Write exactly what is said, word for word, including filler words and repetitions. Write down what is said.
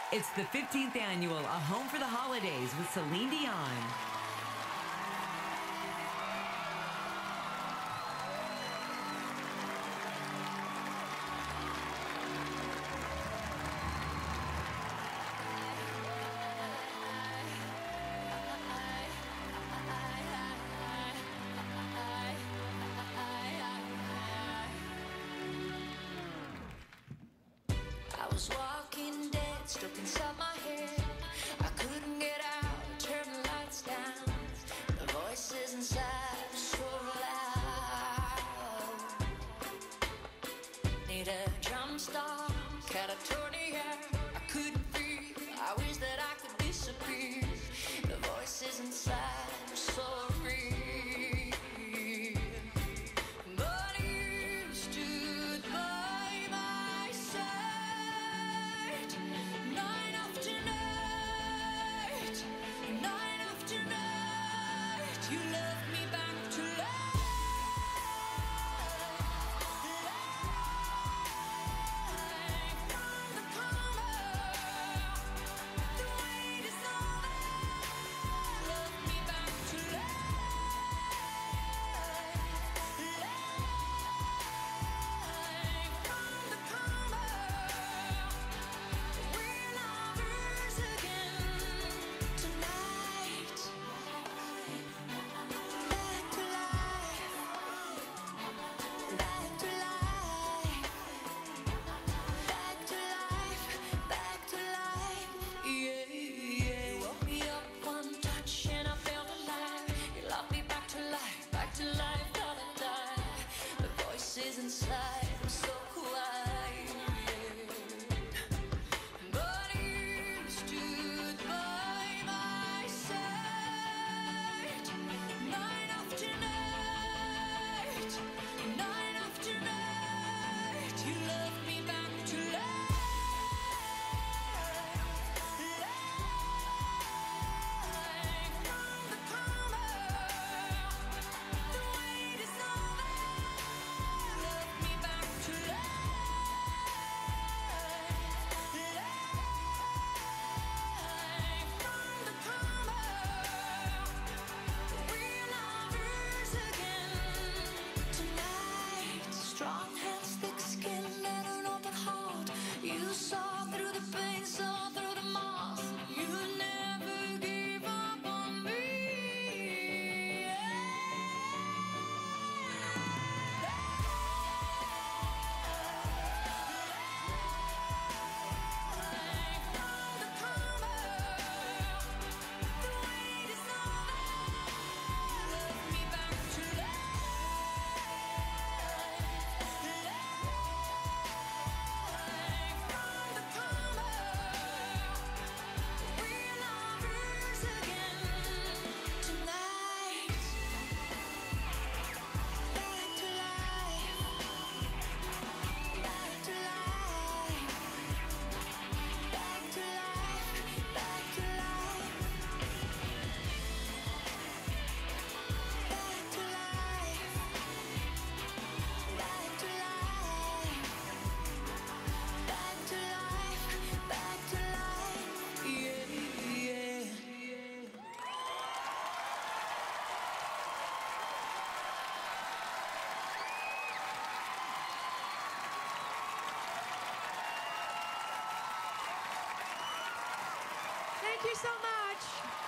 It's the fifteenth annual A Home for the Holidays with Celine Dion. I was walking dead, stuck inside my head. I couldn't get out, turn the lights down. The voices inside were so loud. Need a drum stop, catatonia. I couldn't breathe, I wish that I could disappear. The voices inside were so real. Inside, I'm so quiet, but you stood by my side, night after night, night after night. You love me back to life, life from the coma. The wait is over. You saw through the pain, saw through the moss. You never gave up on me. Life from the coma. The wait is over. Love me back to Thank you so much.